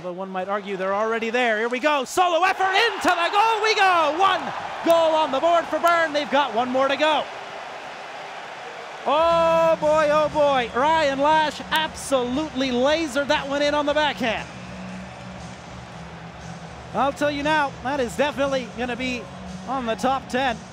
Although one might argue they're already there. Here we go. Solo effort into the goal we go. 1 goal on the board for Bern. They've got 1 more to go. Oh boy, Ryan Lasch absolutely lasered that one in on the backhand. I'll tell you now, that is definitely going to be on the top 10.